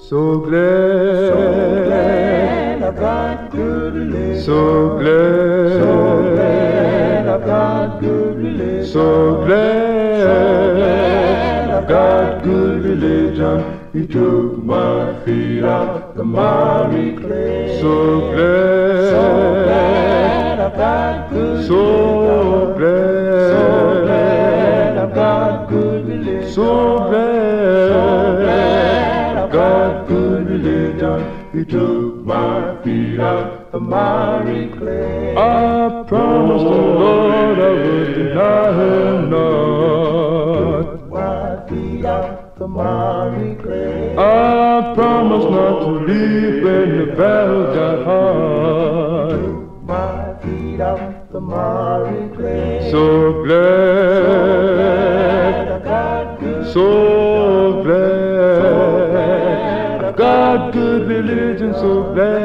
So glad I've got good religion. So glad I've got good religion. So glad I've got good religion. He took my feet out the miry clay. So glad I've got good So glad I've got good religion. So glad I've got good religion. He took my feet out the miry clay. I promised the Lord I would deny him not. My feet out the miry clay. I promised not to leave when the battle got hard. My feet out the miry clay. So glad I've got good So glad I've got good religion, so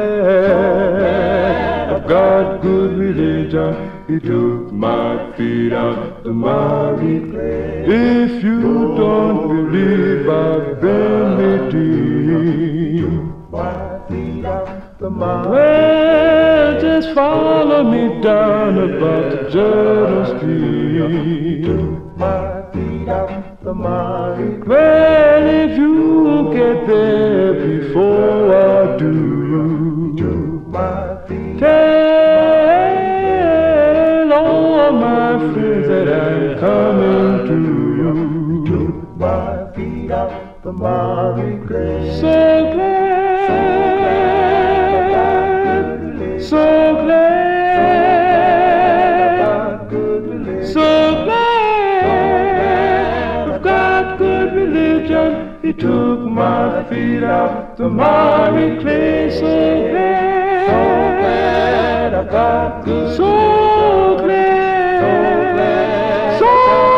glad I've got good religion. He took my feet out the miry clay. If you don't believe I've been redeemed, my feet out the miry. well, just follow me down about the Jordan Street. My feet out the miry. Well, if you get there before I do, My feet tell all my friends that I'm coming to you. my feet out the miry clay. So glad, so glad, so glad I've got good religion. He took my feet out the miry clay. So glad I've got good. so glad, so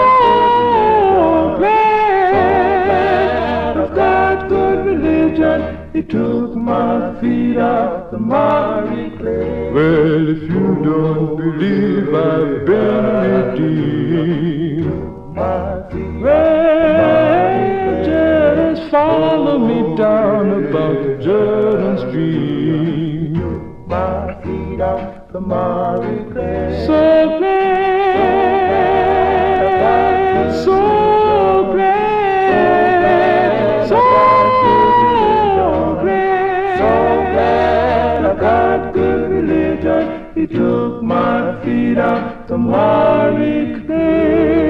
glad I've got good religion. He took my feet out the miry clay. Well, if you don't believe I've been redeemed, My feet well, just follow me down about the Jordan Street. my feet out the miry clay. So glad, so glad, so glad I've got good religion. He took my feet out the miry clay.